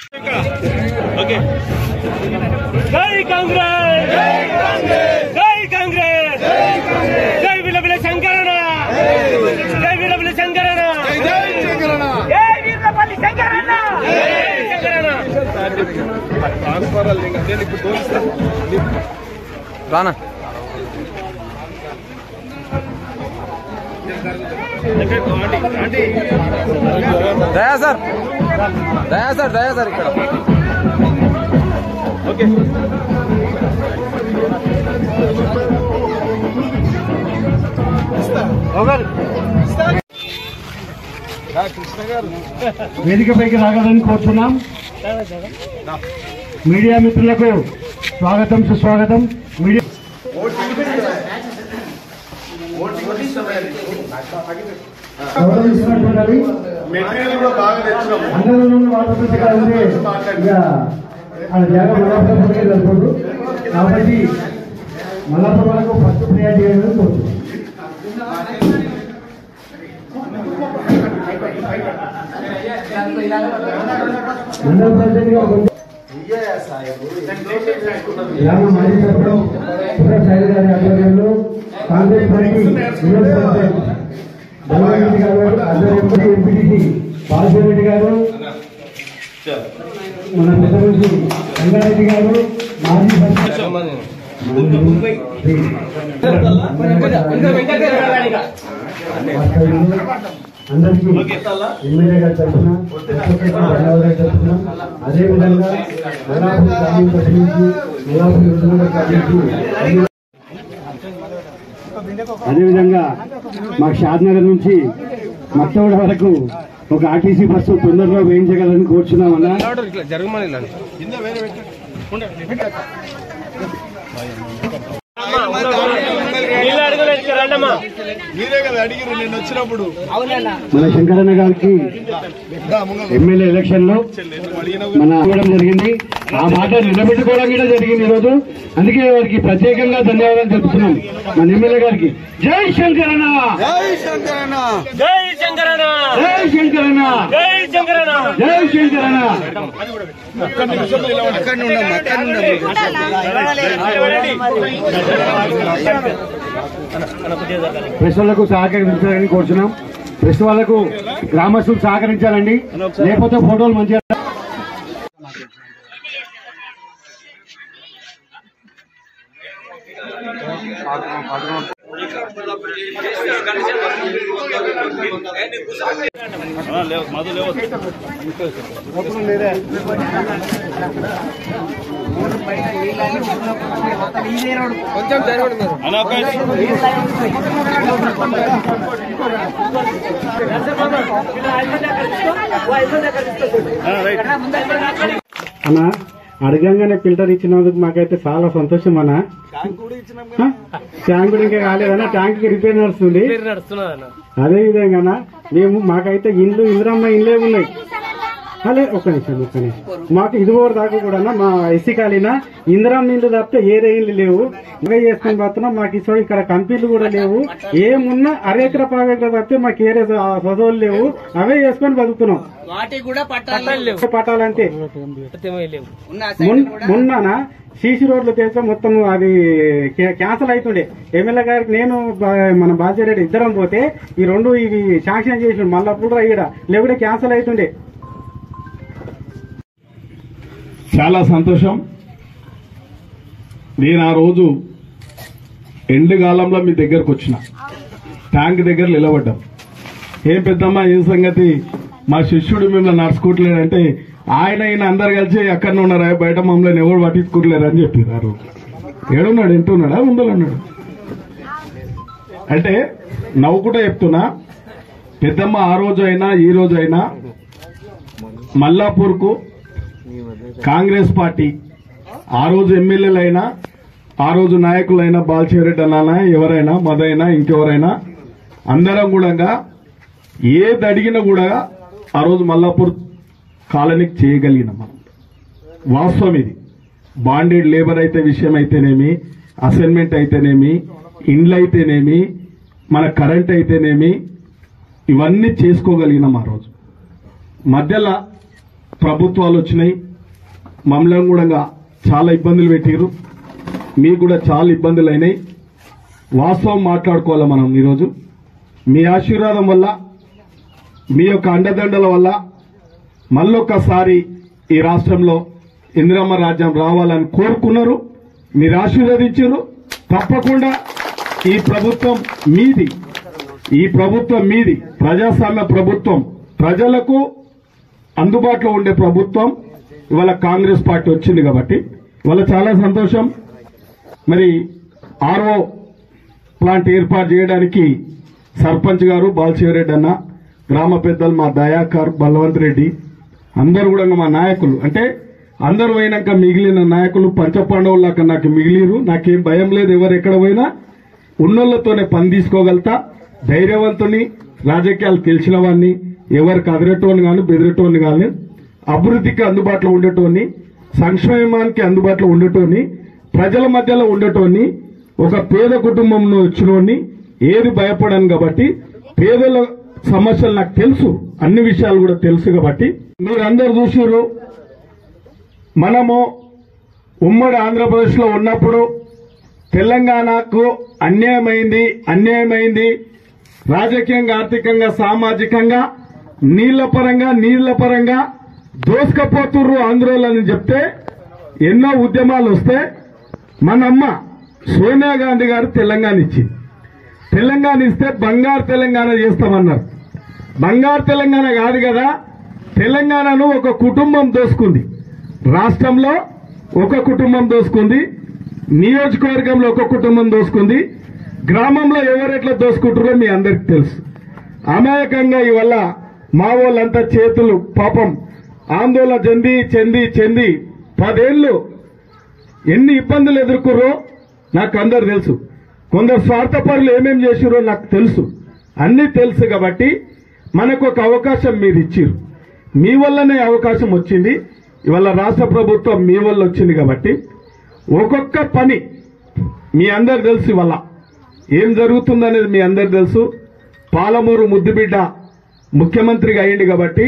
జై కాంగ్రెస్, జై కాంగ్రెస్, జై విలవిల శంకరణ, జై విలవిల శంకరణ, జై వీరపల్లి శంకరణ, జై శంకరణ. రానా దయా సార్, దయా సార్, దయా సార్ ఇక్కడ. ఓకే వేదికపైకి రాగలని కోరుతున్నాం. మీడియా మిత్రులకు స్వాగతం, సుస్వాగతం. మీడియా కాబట్టి మల్లాపురాలకు ఫస్ట్ ప్రియారిటీ అనేది కోరుతున్నాం. మండల ప్రెసిడెంట్ గా గ్రామ మాజీ సర్పంచ్ సురేష్ గారి ఆధ్వర్యంలో కాంగ్రెస్ పార్టీ ధనరెడ్డి గారు ఆధ్వర్యంలో ఎంపీటీసీ బాలరెడ్డి గారు, మన పెద్ద మనిషి రంగారెడ్డి గారు, మాజీ సర్పంచ్ అందరికీ ఎమ్మెల్యే గారి తరఫున ధన్యవాదాలు చెప్తున్నాం. అదేవిధంగా మల్లాపూర్ గ్రామీణ ప్రతినిధి, మల్లాపూర్ యువజన ప్రతినిధి, అదేవిధంగా మా షాద్నగర్ నుంచి మత్తగూడ వరకు ఒక ఆర్టీసీ బస్సు తొందరలో వేయించగలని కోరుచున్నామన్నా. మన శంకరన్న గారికి ఎమ్మెల్యే ఎలక్షన్ లో మన ఇవ్వడం జరిగింది. ఆ మాట నిలబెట్టుకోవడం కూడా జరిగింది ఈరోజు. అందుకే వారికి ప్రత్యేకంగా ధన్యవాదాలు చెప్తున్నాం మన ఎమ్మెల్యే గారికి. జై శంకరన్న, జై శంకరన్న, జై శంకరన్న, జై శంకరన్న, జై శంకరన్న, జై శంకరన్న. ప్రెస్ వాళ్లకు సహకరించాలని కోరుచున్నాం. ప్రెస్ వాళ్లకు గ్రామస్తులు సహకరించాలండి, లేకపోతే ఫోటోలు మంచిగా. కొంచెం జరగండి అన్నా. అడగంగానే ఫిల్టర్ ఇచ్చినందుకు మాకైతే చాలా సంతోషం అన్న. ట్యాంక్ కూడా ఇంకా కాలేదన్నా, ట్యాంక్ రిపేర్ నడుస్తుంది. అదే విధంగా మేము మాకైతే ఇందిరమ్మ ఇండ్లే ఉన్నాయి. అదే ఒక్క నిమిషం మాకు ఇదివరకు దాకా కూడా మా ఎస్సీ కాలినా ఇందిరమ్మ ఇండ్లు తప్పితే ఏరే ఇండ్లు లేవు. ఇవే చేసుకుని పోతున్నాం. మాకు ఇష్టం ఇక్కడ కంపెనీలు కూడా లేవు. ఏమున్నా అరేకర పావేకర తప్పితే మాకు ఏరే చదువులు లేవు. అవే చేసుకొని బతుకుతున్నాం. పట్టాలంటే మొన్న సీసీ రోడ్లు తెలుసా మొత్తం అది క్యాన్సల్ అవుతుండే. ఎమ్మెల్యే గారికి నేను మన బాధ్యరెడ్డి ఇద్దరం పోతే ఈ రెండు ఇవి శాంక్షన్ చేసి మళ్ళా పుల్రా ఈడ లేకుంటే క్యాన్సల్ అవుతుండే. చాలా సంతోషం. నేను ఆ రోజు ఎండుకాలంలో మీ దగ్గరకు వచ్చిన, ట్యాంక్ దగ్గర నిలబడ్డాం. ఏం పెద్దమ్మా ఏం సంగతి, మా శిష్యుడు మిమ్మల్ని నడుచుకోవట్లేడంటే ఆయన అందరు కలిసి ఎక్కడ ఉన్నారా, బయట మమ్మల్ని ఎవరు పట్టించుకోవట్లేరని చెప్పారు. ఆ రోజు ఏడున్నాడు, ఎంటున్నాడా, ముందర ఉన్నాడు అంటే నవ్వుకుంటా చెప్తున్నా. పెద్దమ్మ ఆ రోజు అయినా ఈ రోజు అయినా మల్లాపూర్కు కాంగ్రెస్ పార్టీ ఆ రోజు ఎమ్మెల్యేలైనా ఆ రోజు నాయకులైనా బాలశివరెడ్డి అన్నా ఎవరైనా మదైనా ఇంకెవరైనా అందరం కూడా ఏది అడిగినా కూడా ఆ రోజు మల్లాపూర్ కాలనీకి చేయగలిగిన మనం వాస్తవం ఇది. బాండెడ్ లేబర్ అయితే విషయం అయితేనేమి, అసైన్మెంట్ అయితేనేమి, ఇండ్లు అయితేనేమి, మన కరెంట్ అయితేనేమి, ఇవన్నీ చేసుకోగలిగినాం. ఆ రోజు మధ్యలో ప్రభుత్వాలు వచ్చినాయి, మమ్మల్ని కూడా చాలా ఇబ్బందులు పెట్టారు, మీకు కూడా చాలా ఇబ్బందులు అయినాయి. వాస్తవం మాట్లాడుకోవాలి మనం. ఈరోజు మీ ఆశీర్వాదం వల్ల, మీ యొక్క అండదండల వల్ల మళ్ళొక్కసారి ఈ రాష్ట్రంలో ఇందిరమ్మ రాజ్యం రావాలని కోరుకున్నారు, మీరు ఆశీర్వదించారు. తప్పకుండా ఈ ప్రభుత్వం మీది, ఈ ప్రభుత్వం మీది, ప్రజాస్వామ్య ప్రభుత్వం, ప్రజలకు అందుబాటులో ఉండే ప్రభుత్వం ఇవాళ కాంగ్రెస్ పార్టీ వచ్చింది కాబట్టి ఇవాళ చాలా సంతోషం. మరి ఆర్ఓ ప్లాంట్ ఏర్పాటు చేయడానికి సర్పంచ్ గారు బాలశివరెడ్డి అన్న, గ్రామ పెద్దలు మా దయాకర్, బలవంత్ రెడ్డి, అందరూ కూడా మా నాయకులు, అంటే అందరూ పోయినాక మిగిలిన నాయకులు పంచపాండవులాక నాకు మిగిలిరు. నాకేం భయం లేదు, ఎవరు ఎక్కడ పోయినా ఉన్నోళ్లతోనే పని తీసుకోగలుగుతా. ధైర్యవంతుని, రాజకీయాలు తెలిసిన వాడిని, ఎవరికి అదిరేటోని కానీ బెదిరేటోని కానీ, అభివృద్ధికి అందుబాటులో ఉండేటోని, సంక్షేమానికి అందుబాటులో ఉండేటోని, ప్రజల మధ్యలో ఉండేటోని, ఒక పేద కుటుంబంలో వచ్చినోని, ఏది భయపడాను కాబట్టి పేదల సమస్యలు నాకు తెలుసు, అన్ని విషయాలు కూడా తెలుసు కాబట్టి మీరందరూ చూసారు. మనము ఉమ్మడి ఆంధ్రప్రదేశ్ లో ఉన్నప్పుడు తెలంగాణకు అన్యాయమైంది, రాజకీయంగా, ఆర్థికంగా, సామాజికంగా, నీళ్ల పరంగా దోసుకపోతుర్రు ఆంధ్రోళ్ళని చెప్తే ఎన్నో ఉద్యమాలు వస్తే మనమ్మ సోనియా గాంధీ గారు తెలంగాణ ఇచ్చింది. తెలంగాణ ఇస్తే బంగారు తెలంగాణ చేస్తామన్నారు. బంగారు తెలంగాణ కాదు కదా, తెలంగాణను ఒక కుటుంబం దోసుకుంది. రాష్ట్రంలో ఒక కుటుంబం దోసుకుంది, నియోజకవర్గంలో ఒక కుటుంబం దోసుకుంది, గ్రామంలో ఎవరెట్లా దోసుకుంటారో మీ అందరికి తెలుసు. అమాయకంగా ఇవల్ల మా వాళ్ళంతా చేతులు పాపం ఆందోళన చెంది 10 ఏళ్లు ఎన్ని ఇబ్బందులు ఎదుర్కొరో నాకు అందరు తెలుసు. కొందరు స్వార్థపరులు ఏమేం చేసిరో నాకు తెలుసు, అన్ని తెలుసు. కాబట్టి మనకు ఒక అవకాశం మీరు ఇచ్చిరు, మీ వల్లనే అవకాశం వచ్చింది. ఇవాళ రాష్ట్ర ప్రభుత్వం మీ వల్ల వచ్చింది కాబట్టి ఒక్కొక్క పని మీ అందరు తెలుసు. ఇవాళ ఏం జరుగుతుందనేది మీ అందరు తెలుసు. పాలమూరు ముద్దుబిడ్డ ముఖ్యమంత్రిగా అయ్యింది కాబట్టి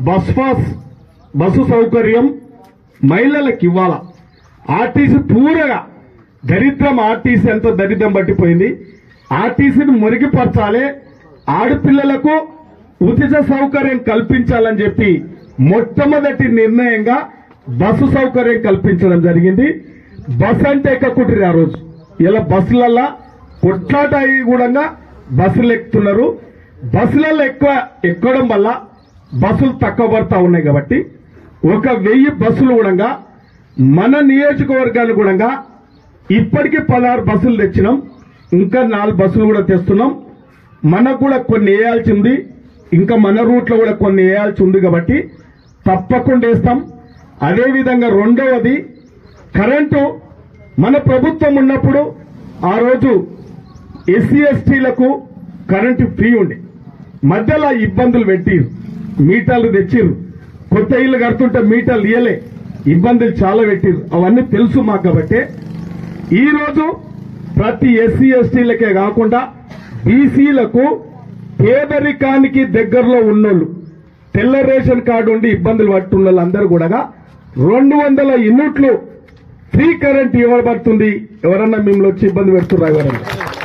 బస్సు సౌకర్యం మహిళలకు ఇవ్వాలా. ఆర్టీసీ పూరగా దరిద్రం, ఆర్టీసీ ఎంతో దరిద్రం పట్టిపోయింది. ఆర్టీసీని మురిగిపరచాలి, ఆడపిల్లలకు ఉచిత సౌకర్యం కల్పించాలని చెప్పి మొట్టమొదటి నిర్ణయంగా బస్సు సౌకర్యం కల్పించడం జరిగింది. బస్ అంటే ఎక్కకుంటారు ఆ రోజు. ఇలా బస్సులల్లా కొట్లాట అయ్యి కూడా బస్సులు ఎక్కుతున్నారు. బస్సులలో ఎక్కడం వల్ల బస్సులు తక్కువ పడతా ఉన్నాయి. కాబట్టి 1000 బస్సులు కూడా మన నియోజకవర్గాలు కూడా ఇప్పటికీ 16 బస్సులు తెచ్చినాం, ఇంకా 4 బస్సులు కూడా తెస్తున్నాం. మనకు కూడా కొన్ని వేయాల్సి ఉంది, ఇంకా మన రూట్లో కూడా కొన్ని వేయాల్సి ఉంది. కాబట్టి తప్పకుండా వేస్తాం. అదేవిధంగా రెండవది కరెంటు. మన ప్రభుత్వం ఉన్నప్పుడు ఆ రోజు ఎస్సీ ఎస్టీలకు కరెంటు ఫ్రీ ఉండే, మధ్యలో ఇబ్బందులు పెట్టిరు, మీటర్లు తెచ్చిరు, కొత్త ఇల్లు కడుతుంటే మీటర్లు ఇయ్యలే, ఇబ్బందులు చాలా పెట్టిరు. అవన్నీ తెలుసు మాకు. కాబట్టి ఈ రోజు ప్రతి ఎస్సీ ఎస్టీలకే కాకుండా బీసీలకు, పేదరికానికి దగ్గరలో ఉన్నోళ్ళు, తెల్ల రేషన్ కార్డు ఉండి ఇబ్బందులు పడుతున్న వాళ్ళందరూ కూడా 200 యూనిట్లు ఫ్రీ కరెంట్ ఇవ్వబడుతుంది. ఎవరన్నా మిమ్మల్ని వచ్చి ఇబ్బంది పెడుతున్నారు ఎవరన్నా?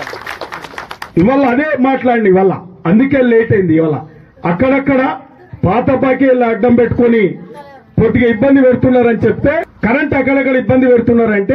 ఇవాళ అదే మాట్లాడండి. ఇవాళ అందుకే లేట్ అయింది. ఇవాళ అక్కడక్కడ పాత బాకీలు అడ్డం పెట్టుకుని కొద్దిగా ఇబ్బంది పెడుతున్నారని చెప్తే, కరెంట్ అక్కడక్కడ ఇబ్బంది పెడుతున్నారంటే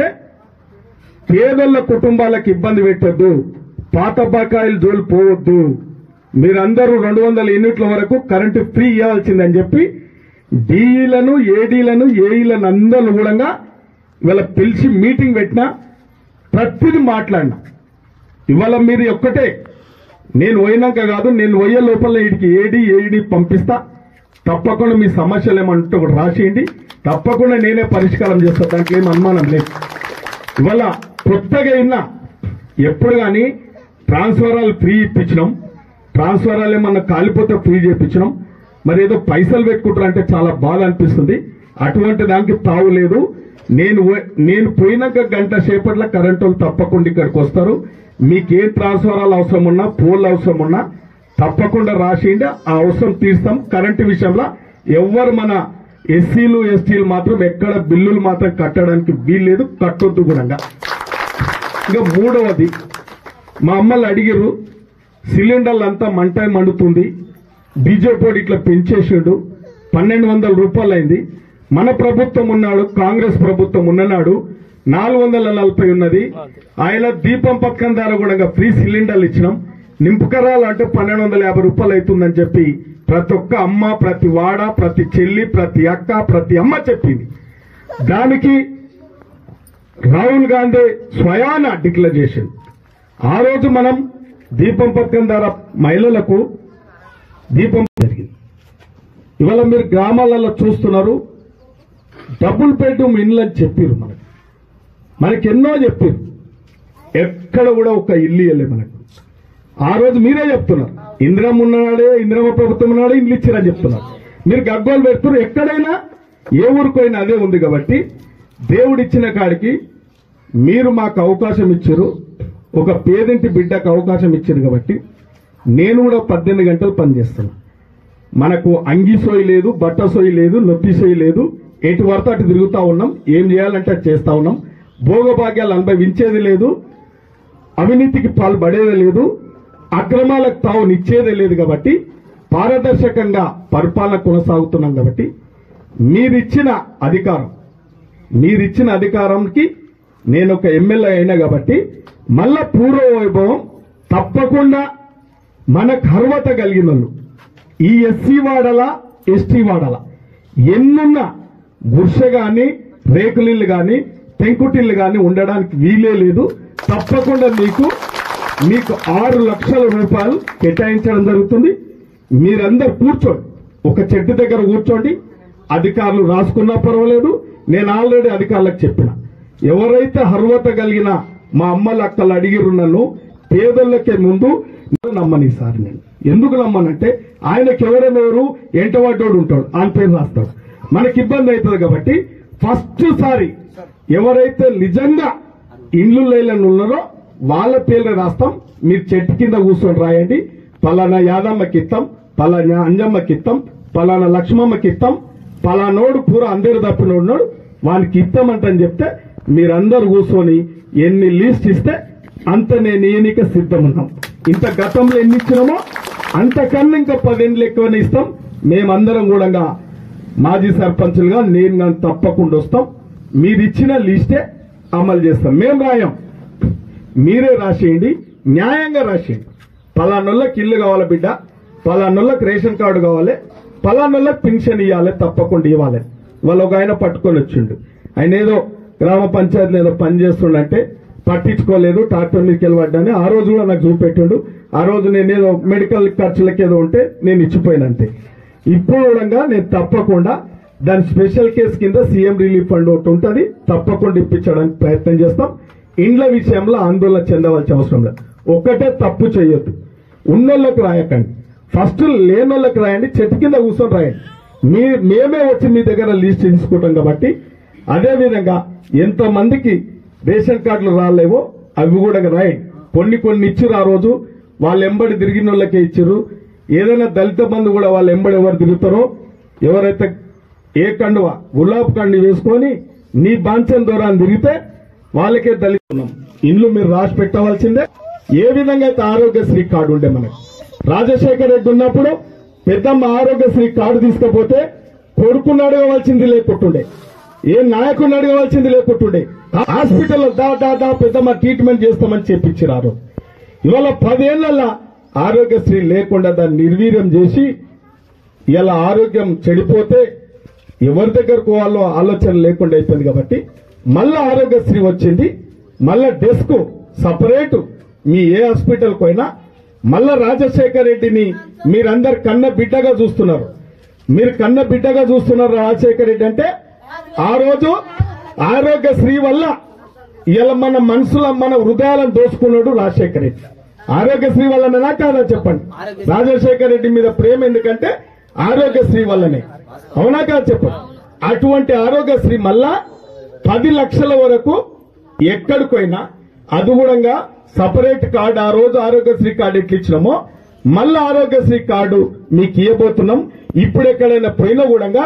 పేదల కుటుంబాలకు ఇబ్బంది పెట్టొద్దు, పాత బకాయిలు జోలు పోవద్దు, మీరందరూ 200 యూనిట్ల వరకు కరెంటు ఫ్రీ ఇవ్వాల్సిందని చెప్పి డీఈలను, ఏడీలను, ఏఈలను అందరూ కూడా ఇవాళ పిలిచి మీటింగ్ పెట్టినా, ప్రతిదీ మాట్లాడినా. ఇవాళ మీరు ఒక్కటే, నేను పోయినాక కాదు, నేను పోయే లోపల వీడికి ఏడీ పంపిస్తా, తప్పకుండా మీ సమస్యలు ఏమంటే ఒకటి రాసేయండి, తప్పకుండా నేనే పరిష్కారం చేస్తా, దాంట్లో ఏం అనుమానం లేదు. ఇవాళ కొత్తగా అయినా ఎప్పుడు కానీ ట్రాన్స్ఫరాలు ఫ్రీ ఇప్పించినాం, ట్రాన్స్ఫరాలు ఏమన్నా కాలిపోతే ఫ్రీ చేయించినాం. మరి ఏదో పైసలు పెట్టుకుంటారంటే చాలా బాధ అనిపిస్తుంది. అటువంటి దానికి తావు లేదు. నేను పోయినాక గంట సేపట్ల కరెంటు వాళ్ళు తప్పకుండా ఇక్కడికి వస్తారు. మీకే ట్రాన్స్ఫరాలు అవసరం ఉన్నా, పోల్ అవసరం ఉన్నా తప్పకుండా రాసేయండి, ఆ అవసరం తీస్తాం. కరెంటు విషయంలో ఎవరు మన ఎస్సీలు ఎస్టీలు మాత్రం ఎక్కడ బిల్లులు మాత్రం కట్టడానికి వీల్లేదు, కట్టొద్దు కూడా. ఇంకా మూడవది, మా అమ్మలు అడిగిర్రు, సిలిండర్లు అంతా మంట మండుతుంది, బీజేపీ ఇట్లా పెంచేసాడు, 1200 రూపాయలు అయింది. మన ప్రభుత్వం ఉన్నాడు, కాంగ్రెస్ ప్రభుత్వం ఉన్ననాడు 440 ఉన్నది. ఆయన దీపం పథకం ద్వారా కూడా ఫ్రీ సిలిండర్లు ఇచ్చినాం. నింపుకరాలంటే 1250 రూపాయలు అవుతుందని చెప్పి ప్రతి ఒక్క అమ్మ, ప్రతి వాడ, ప్రతి చెల్లి, ప్రతి అక్క, ప్రతి అమ్మ చెప్పింది. దానికి రాహుల్ గాంధీ స్వయాన డిక్లేర్ చేసింది. ఆ రోజు మనం దీపం పథకం ద్వారా మహిళలకు దీపం జరిగింది. ఇవాళ మీరు గ్రామాలలో చూస్తున్నారు, డబుల్ బెడ్రూమ్ ఇల్లు అని చెప్పారు. మనకెన్నో చెప్పారు, ఎక్కడ కూడా ఒక ఇల్లు ఇవ్వలే మనకు. ఆ రోజు మీరే చెప్తున్నారు, ఇందిరమ్మ ఉన్నాడే, ఇందిరమ్మ ప్రభుత్వం ఉన్నాడే, ఇల్లు ఇచ్చారని చెప్తున్నారు. మీరు గగ్గోలు పెడుతున్నారు. ఎక్కడైనా ఏ ఊరికైనా అదే ఉంది. కాబట్టి దేవుడిచ్చిన కాడికి మీరు మాకు అవకాశం ఇచ్చారు, ఒక పేదింటి బిడ్డకు అవకాశం ఇచ్చారు. కాబట్టి నేను కూడా 18 గంటలు పనిచేస్తున్నా. మనకు అంగి సోయి లేదు, బట్ట సోయి లేదు, నొప్పి సోయి లేదు. ఎటు వరత అటు తిరుగుతా ఉన్నాం, ఏం చేయాలంటే అది చేస్తా ఉన్నాం. భోగభాగ్యాలు అనుభవించేది లేదు, అవినీతికి పాల్పడేది లేదు, అక్రమాలకు తావునిచ్చేదే లేదు. కాబట్టి పారదర్శకంగా పరిపాలన కొనసాగుతున్నాం. కాబట్టి మీరిచ్చిన అధికారంకి నేను ఒక ఎమ్మెల్యే అయినా కాబట్టి మళ్ళా పూర్వ వైభవం తప్పకుండా మనకు అర్హత కలిగిన వాళ్ళు ఈ ఎస్సీ వాడలా, ఎస్టీ వాడలా ఎన్నున్నా గుర్ష గాని, రేకులిల్లు గాని, పెంకుటిల్లు గాని ఉండడానికి వీలే లేదు. తప్పకుండా మీకు 6 లక్షల రూపాయలు కేటాయించడం జరుగుతుంది. మీరందరూ కూర్చోండి, ఒక చెట్టు దగ్గర కూర్చోండి. అధికారులు రాసుకున్నా పర్వాలేదు. నేను ఆల్రెడీ అధికారులకు చెప్పిన, ఎవరైతే అర్హత కలిగిన మా అమ్మలు అక్కలు అడిగిరు నన్ను, పేదోళ్ళకే ముందు నమ్మని సార్. నేను ఎందుకు నమ్మనంటే ఆయనకి ఎవరెవరు ఎంటవాడోడు ఉంటాడు, ఆయన పేరు రాస్తాడు, మనకి ఇబ్బంది అవుతుంది. కాబట్టి ఫస్ట్ సారి ఎవరైతే నిజంగా ఇండ్లు లేని ఉన్నారో వాళ్ళ పేర్లు రాస్తాం. మీరు చెట్టు కింద కూర్చొని రాయండి, పలానా యాదమ్మకి ఇస్తాం, పలానా అంజమ్మకి ఇస్తాం, పలానా లక్ష్మమ్మకి ఇస్తాం, పలానోడు పూర అందరు తప్పిన ఉన్నాడు వానికి ఇస్తామంటని చెప్తే మీరందరూ కూర్చొని ఎన్ని లిస్ట్ ఇస్తే అంత నేను ఈయనక సిద్ధం ఉన్నాం. ఇంత గతంలో ఎన్ని ఇచ్చినామో అంతకన్నా ఇంకా 10 ఏళ్ళు ఎక్కువనే ఇస్తాం. మేమందరం కూడా మాజీ సర్పంచులుగా నేను తప్పకుండా వస్తాం. మీరిచ్చిన లిస్టే అమలు చేస్తాం. మేము రాయం, మీరే రాసేయండి, న్యాయంగా రాసేయండి. పలానోళ్ళకి ఇల్లు కావాలి బిడ్డ, పలానోళ్ళకి రేషన్ కార్డు కావాలి, పలానోళ్ళకి పెన్షన్ ఇవ్వాలి, తప్పకుండా ఇవ్వాలి. వాళ్ళు ఒక ఆయన పట్టుకొని వచ్చిండు. ఆయన ఏదో గ్రామ పంచాయతీలో ఏదో పని చేస్తుండంటే పట్టించుకోలేదు, ట్రాక్టర్ మీదకి వెళ్ళబడ్డాని ఆ రోజు కూడా నాకు చూపెట్టిండు. ఆ రోజు నేనేదో మెడికల్ ఖర్చులకి ఏదో ఉంటే నేను ఇచ్చిపోయినంతే. ఇప్పుడు కూడా నేను తప్పకుండా దాని స్పెషల్ కేసు కింద సీఎం రిలీఫ్ ఫండ్ ఒకటి ఉంటుంది, తప్పకుండా ఇప్పించడానికి ప్రయత్నం చేస్తాం. ఇండ్ల విషయంలో ఆందోళన చెందవలసిన అవసరం లేదు. ఒక్కటే తప్పు చేయొద్దు, ఉన్నోళ్ళకి రాయకండి, ఫస్ట్ లేనోళ్ళకి రాయండి, చెట్టు కింద కూర్చొని రాయండి. మేమే వచ్చి మీ దగ్గర లిస్ట్ తీసుకుంటాం. కాబట్టి అదేవిధంగా ఎంతమందికి రేషన్ కార్డులు రాలేవో అవి కూడా రాయండి. కొన్ని ఇచ్చిరు, ఆ రోజు వాళ్ళు ఎంబడి తిరిగిన వాళ్ళకే ఇచ్చిరు. ఏదైనా దళిత బంధు కూడా వాళ్ళు ఎంబడి ఎవరు తిరుగుతారో, ఎవరైతే ఏ కండువ గులాబ్ కండు వేసుకొని నీ బాంచన్ దూరాన్ని తిరిగితే వాళ్ళకే దళితున్నాం. ఇండ్లు మీరు రాసి పెట్టవలసిందే. ఏ విధంగా అయితే ఆరోగ్యశ్రీ కార్డు ఉండే మనకు రాజశేఖర రెడ్డి ఉన్నప్పుడు పెద్దమ్మ ఆరోగ్యశ్రీ కార్డు తీసుకపోతే కొడుకుని అడగవలసింది లేకుంటుండే, ఏ నాయకుడిని అడగవలసింది లేకుంటుండే. హాస్పిటల్లో దా పెద్దమ్మ ట్రీట్మెంట్ చేస్తామని చెప్పించారు. ఇవాళ 10 ఏళ్లలో ఆరోగ్యశ్రీ లేకుండా దాన్ని నిర్వీర్యం చేసి ఇలా ఆరోగ్యం చెడిపోతే ఎవరి దగ్గరకు పోవాలో ఆలోచన లేకుండా అయిపోయింది. కాబట్టి మళ్ళా ఆరోగ్యశ్రీ వచ్చింది, మళ్ళా డెస్క్ సపరేట్. మీ ఏ హాస్పిటల్ పోయినా మళ్ళా రాజశేఖర రెడ్డిని మీరందరు కన్న బిడ్డగా చూస్తున్నారు. మీరు కన్న బిడ్డగా చూస్తున్నారు రాజశేఖర రెడ్డి అంటే. ఆ రోజు ఆరోగ్యశ్రీ వల్ల ఇలా మన మనసులో మన హృదయాలను దోసుకున్నాడు రాజశేఖర రెడ్డి. ఆరోగ్యశ్రీ వల్లనేనా కాదా చెప్పండి? రాజశేఖర రెడ్డి మీద ప్రేమ ఎందుకంటే ఆరోగ్యశ్రీ వల్లనే, అవునా కాదు చెప్పండి? అటువంటి ఆరోగ్యశ్రీ మళ్ళా 10 లక్షల వరకు ఎక్కడికైనా అది కూడా సపరేట్ కార్డు. ఆ రోజు ఆరోగ్యశ్రీ కార్డు ఎట్లా ఇచ్చినామో మళ్ళా ఆరోగ్యశ్రీ కార్డు మీకు ఇవ్వబోతున్నాం. ఇప్పుడు ఎక్కడైనా పోయినా కూడా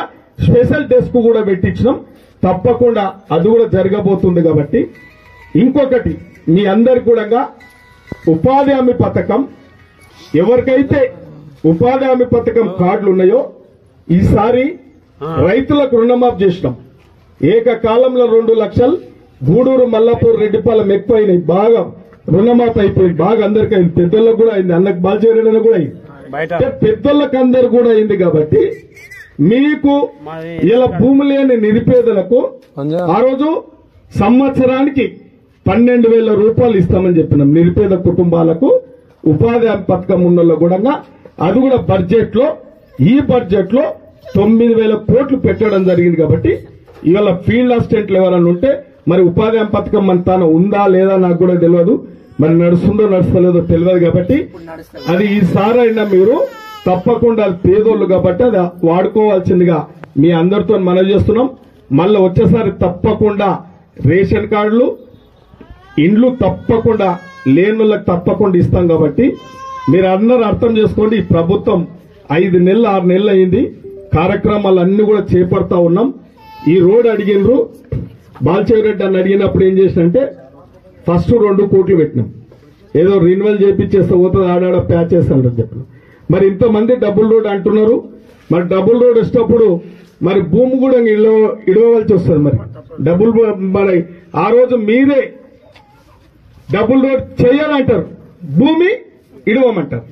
స్పెషల్ డెస్క్ కూడా పెట్టించినాం. తప్పకుండా అది కూడా జరగబోతుంది. కాబట్టి ఇంకొకటి మీ అందరికి కూడా ఉపాధి హామీ పథకం, ఎవరికైతే ఉపాధి హామీ పథకం కార్డులు ఉన్నాయో ఈసారి రైతులకు రుణమాఫీ చేసినాం. ఏకకాలంలో 2 లక్షలు గూడూరు, మల్లాపూర్, రెడ్డిపాలెం ఎక్కువైనాయి. బాగా రుణమాఫీ అయిపోయింది. బాగా అందరికీ అయింది. పెద్దోళ్ళకు కూడా అయింది. అన్నకు బాల్చేయడం కూడా అయింది. పెద్దోళ్ళకి అందరు కూడా అయింది. కాబట్టి మీకు ఇలా భూమి లేని నిరుపేదలకు ఆ రోజు సంవత్సరానికి 12,000 రూపాయలు ఇస్తామని చెప్పినాం. నిరుపేద కుటుంబాలకు ఉపాధి హామీ పథకం ఉన్న కూడా అది కూడా బడ్జెట్ లో, ఈ బడ్జెట్ లో 9,000 కోట్లు పెట్టడం జరిగింది. కాబట్టి ఇవాళ ఫీల్డ్ అసిస్టెంట్లు ఎవరైనా ఉంటే మరి ఉపాధి హామీ పథకం మన తాను ఉందా లేదా నాకు కూడా తెలియదు. మరి నడుస్తుందో నడుస్తలేదో తెలియదు. కాబట్టి అది ఈసారైనా మీరు తప్పకుండా పేదోళ్ళు కాబట్టి అది వాడుకోవాల్సిందిగా మీ అందరితో మనవి చేస్తున్నాం. మళ్ళీ వచ్చేసారి తప్పకుండా రేషన్ కార్డులు, ఇండ్లు తప్పకుండా లేనులకు తప్పకుండా ఇస్తాం. కాబట్టి మీరు అందరూ అర్థం చేసుకోండి. ఈ ప్రభుత్వం 5 నెలలు 6 నెలలు అయింది. కార్యక్రమాలన్నీ కూడా చేపడతా ఉన్నాం. ఈ రోడ్ అడిగినరు బాల్చేరెడ్డి అని అడిగినప్పుడు ఏం చేసినంటే ఫస్ట్ 2 కోట్లు పెట్టినాం. ఏదో రిన్యువల్ చేపించేస్తే పోతుంది, ఆడాడ ప్యాచ్ చేస్తానని చెప్పిన. మరి ఇంతమంది డబుల్ రోడ్ అంటున్నారు. మరి డబుల్ రోడ్ వచ్చేటప్పుడు మరి భూమి కూడా ఇడవలసి వస్తుంది. మరి డబుల్ మరి ఆ రోజు మీరే డబుల్ రోడ్ చేయాలంటారు, భూమి ఇడవమంటారు.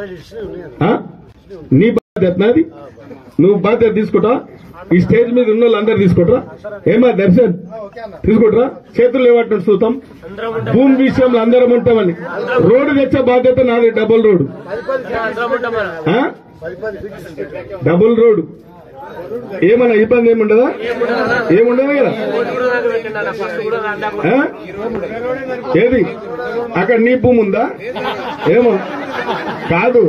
నీ బాధ్యత నాది, నువ్వు బాధ్యత తీసుకుంటా. ఈ స్టేజ్ మీద ఉన్న వాళ్ళందరూ తీసుకుంటారా? ఏమా దర్శన్ తీసుకుంటారా? చేతులు లేవట్టు చూద్దాం. భూమి విషయంలో అందరం ఉంటామని. రోడ్డు తెచ్చే బాధ్యత నాది. డబుల్ రోడ్డు, డబుల్ రోడ్డు ఏమన్నా ఇబ్బంది ఏముండదా? ఏముండదు కదా. ఏది అక్కడ నీ భూమి ఉందా? ఏమో కాదు.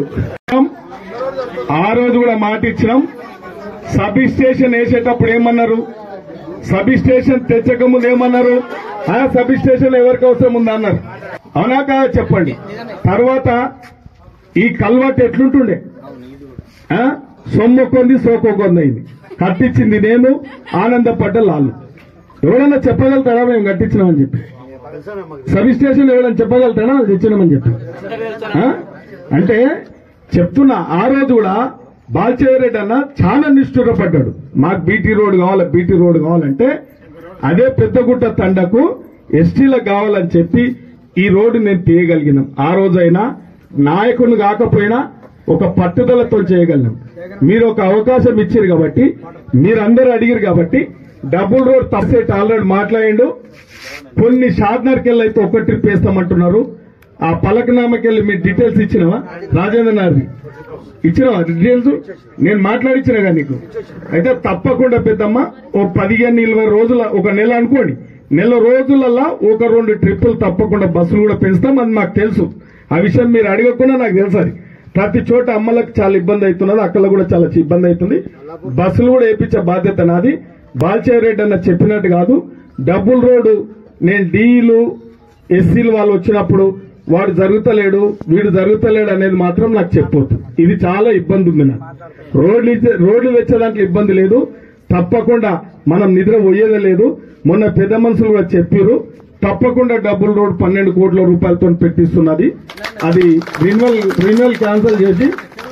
ఆ రోజు కూడా మాట ఇచ్చినాం. సబ్ స్టేషన్ వేసేటప్పుడు ఏమన్నారు? సబ్ స్టేషన్ తెచ్చక ముందు ఏమన్నారు? సబ్ స్టేషన్ ఎవరికి అవసరం ఉందా అన్నారు. అవునా కాదా చెప్పండి. తర్వాత ఈ కల్వర్ట్ ఎట్లుంటుండే? సొమ్ముకొంది సోకొంది అయింది. కట్టించింది నేను, ఆనందపడ్డ లాళ్ళు. ఎవడన్నా చెప్పగలుగుతాడా మేము కట్టించినామని చెప్పి? సబ్ స్టేషన్ ఎవడన్నా చెప్పగలుగుతాడా తెచ్చినామని చెప్పి? అంటే చెప్తున్నా. ఆ రోజు కూడా బాల్చేరెడ్డి అన్న చాలా నిష్ఠురపడ్డాడు. మాకు బీటీ రోడ్ కావాలి, బీటీ రోడ్ కావాలంటే అదే పెద్దగుట్ట తండకు ఎస్టీలకు కావాలని చెప్పి ఈ రోడ్డు నేను తీయగలిగినాం. ఆ రోజైనా నాయకులు కాకపోయినా ఒక పట్టుదలతో చేయగలిగినాం. మీరు ఒక అవకాశం ఇచ్చారు కాబట్టి, మీరందరూ అడిగారు కాబట్టి డబుల్ రోడ్ తప్పేట ఆల్రెడీ మాట్లాడిండు. కొన్ని షాద్నర్కెళ్ళి అయితే ఒక ట్రిప్ వేస్తామంటున్నారు. ఆ పలకనామకెళ్ళి మీ డీటెయిల్స్ ఇచ్చినావా? రాజేంద్ర నాథ్ ఇచ్చినావా డీటెయిల్స్? నేను మాట్లాడిచ్చినా కానీ నీకు. అయితే తప్పకుండా పెద్దమ్మ ఓ 15-20 రోజుల, ఒక నెల అనుకోండి, నెల రోజులలో ఒక 2 ట్రిప్పులు తప్పకుండా బస్సులు కూడా పెంచుతాం. అది మాకు తెలుసు. ఆ విషయం మీరు అడగకుండా నాకు తెలుసు. అది ప్రతి చోట అమ్మలకు చాలా ఇబ్బంది అవుతున్నది, అక్కలకు కూడా చాలా ఇబ్బంది అవుతుంది. బస్సులు కూడా వేయించే బాధ్యత నాది. బాల్చేరెడ్డి అన్న చెప్పినట్టు కాదు. డబుల్ రోడ్డు నేను డీలు ఎస్సీలు వాళ్ళు వచ్చినప్పుడు వాడు జరుగుతలేడు, వీడు జరుగుతలేడు అనేది మాత్రం నాకు చెప్పొద్దు. ఇది చాలా ఇబ్బంది ఉంది నాకు. రోడ్లు తెచ్చేదాంట్లో ఇబ్బంది లేదు. తప్పకుండా మనం నిద్ర పోయేదే లేదు. మొన్న పెద్ద మనుషులు కూడా చెప్పారు. తప్పకుండా డబుల్ రోడ్ 12 కోట్ల రూపాయలతో పెట్టిస్తున్నది. అది రిన్యువల్ క్యాన్సిల్ చేసి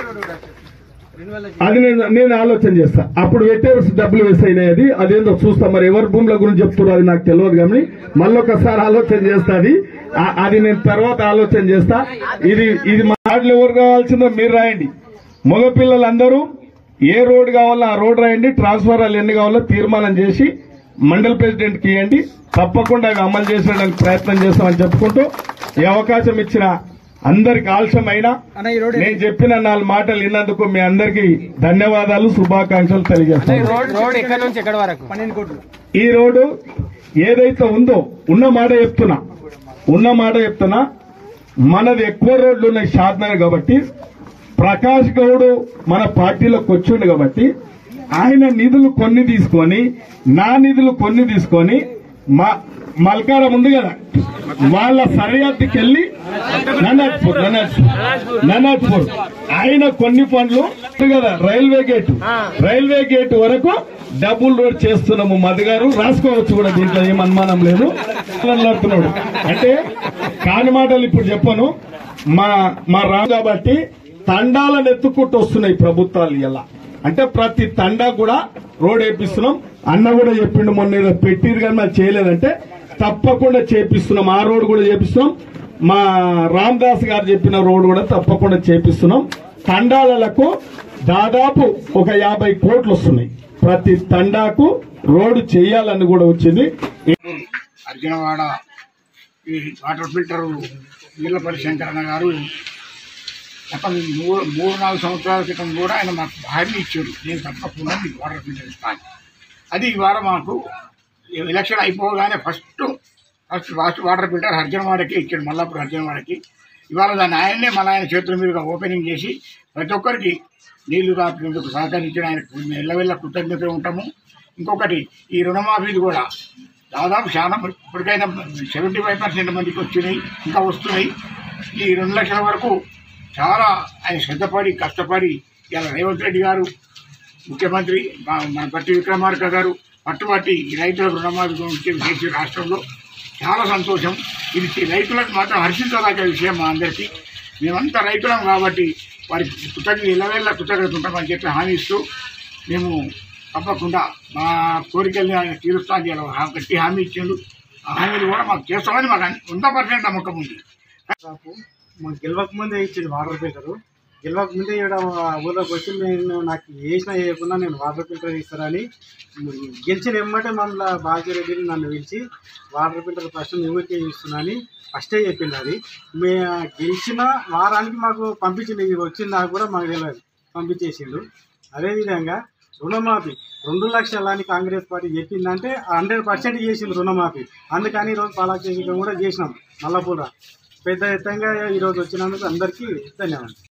అది నేను ఆలోచన చేస్తా. అప్పుడు పెట్టే డబ్బులు వేస్ట్ అయినాయి. అదేందో చూస్తా. మరి ఎవరి భూముల గురించి చెప్తున్నారు అది నాకు తెలియదు. కానీ మళ్ళొకసారి ఆలోచన చేస్తా. అది నేను తర్వాత ఆలోచన చేస్తా. ఇది మాటలు ఎవరు కావాల్సిందో మీరు రాయండి. మగపిల్లలందరూ ఏ రోడ్ కావాలో ఆ రోడ్ రాయండి. ట్రాన్స్ఫారాలు ఎన్ని కావాలో తీర్మానం చేసి మండల ప్రెసిడెంట్ కి ఇవ్వండి. తప్పకుండా అవి అమలు చేసేయడానికి ప్రయత్నం చేస్తామని చెప్పుకుంటూ ఈ అవకాశం ఇచ్చిన అందరికి ఆలస్యమైనా నేను చెప్పిన 4 మాటలు విన్నందుకు మీ అందరికీ ధన్యవాదాలు, శుభాకాంక్షలు తెలియజేస్తాను. ఈ రోడ్డు ఏదైతే ఉందో ఉన్న మాట చెప్తున్నా మనది ఎక్కువ రోడ్లు ఉన్నాయి షాద్నగర్. కాబట్టి ప్రకాష్ గౌడ్ మన పార్టీలోకి వచ్చిండు కాబట్టి ఆయన నిధులు కొన్ని తీసుకొని, నా నిధులు కొన్ని తీసుకొని మల్కారం ఉంది కదా, వాళ్ళ సరిహద్దుకి వెళ్ళి ననాజ్పూర్ ఆయన కొన్ని పనులు కదా, రైల్వే గేట్ వరకు డబుల్ రోడ్ చేస్తున్నాము. మధు గారు రాసుకోవచ్చు కూడా, దీంట్లో ఏం అనుమానం లేదు. మాట్లాడుతున్నాడు అంటే కాని మాటలు ఇప్పుడు చెప్పను. మా రామ్ కాబట్టి తండాలను ఎత్తుకుంటూ వస్తున్నాయి ప్రభుత్వాలు. ఇలా అంటే ప్రతి తండా కూడా రోడ్ వేపిస్తున్నాం. అన్న కూడా చెప్పిండు మొన్న ఏదో పెట్టిరు కానీ మరి చేయలేదంటే తప్పకుండా చేపిస్తున్నాం. ఆ రోడ్ కూడా చేపిస్తున్నాం. మా రామదాస్ గారు చెప్పిన రోడ్ కూడా తప్పకుండా చేపిస్తున్నాం. తండాలకు దాదాపు ఒక 50 కోట్లు వస్తున్నాయి. ప్రతి తండాకు రోడ్డు చేయాలని కూడా వచ్చింది. అర్జునవాడ ఈ వాటర్ ఫిల్టర్ వీళ్ళపల్లి శంకరన్న గారు గత 3-4 సంవత్సరాల క్రితం కూడా ఆయన మాకు హామీ ఇచ్చారు, నేను తప్పకుండా మీకు వాటర్ ఫిల్టర్ ఇస్తాను. అది ఇవాళ మాకు ఎలక్షన్ అయిపోగానే ఫస్ట్ వాటర్ ఫిల్టర్ హర్జనవాడకి ఇచ్చాడు, మల్లాపూర్ హర్జనవాడకి. ఇవాళ దాన్ని ఆయన్నే మళ్ళీ ఆయన చేతుల మీదుగా ఓపెనింగ్ చేసి ప్రతి ఒక్కరికి నీళ్లు రాత్రేందుకు సహకరించిన ఆయనకు ఎల్లవెల్ల కృతజ్ఞతలు ఉంటాము. ఇంకొకటి ఈ రుణమాఫీలు కూడా దాదాపు చాలా ఇప్పటికైనా 75% మందికి వచ్చినాయి, ఇంకా వస్తున్నాయి. ఈ 2 లక్షల వరకు చాలా ఆయన శ్రద్ధపడి కష్టపడి ఇలా రేవంత్ రెడ్డి గారు ముఖ్యమంత్రి మన పట్టి విక్రమార్క గారు పట్టుబట్టి ఈ రైతులకు రుణమాఫీ గురించి చేసి రాష్ట్రంలో చాలా సంతోషం. ఇది రైతులకు మాత్రం హర్షించదగ్గ విషయం. మా అందరికీ మేమంతా రైతులం కాబట్టి వారికి ఇళ్ళవేళ్ళ కృతజ్ఞత ఉంటామని చెప్పి హామీ ఇస్తూ మేము తప్పకుండా మా కోరికల్ని ఆయన తీరుస్తాను గట్టి హామీ ఇచ్చిండు. ఆ హామీలు కూడా మాకు చేస్తామని మాకు 100% నమ్మకం ఉంది. మాకు గెలవక ముందే ఇచ్చింది వాటర్ ఫిల్టర్. గెలవక ముందే ఊళ్ళోకి వచ్చి నాకు వేసినా వేయకుండా నేను వాటర్ ఫిల్టర్ ఇస్తారని గెలిచిన ఎమ్మటే మమ్మల్ని భాగ్యరెడ్డిని నన్ను పిలిచి వాటర్ ఫిల్టర్ ఫస్ట్ ఊరికే ఇస్తున్నానని ఫస్టే చెప్పింది. అది గెలిచిన వారానికి మాకు పంపించింది, ఇది వచ్చింది నాకు కూడా మాకు తెలియదు, పంపించేసిండు. అదేవిధంగా రుణమాఫీ 2 లక్షలని కాంగ్రెస్ పార్టీ చెప్పిందంటే 100% చేసింది రుణమాఫీ. అందుకని ఈరోజు పాలాక్షేత్రం కూడా చేసినాం. మల్లపూర పెద్ద ఎత్తంగా ఈరోజు వచ్చినందుకు అందరికీ ధన్యవాదాలు.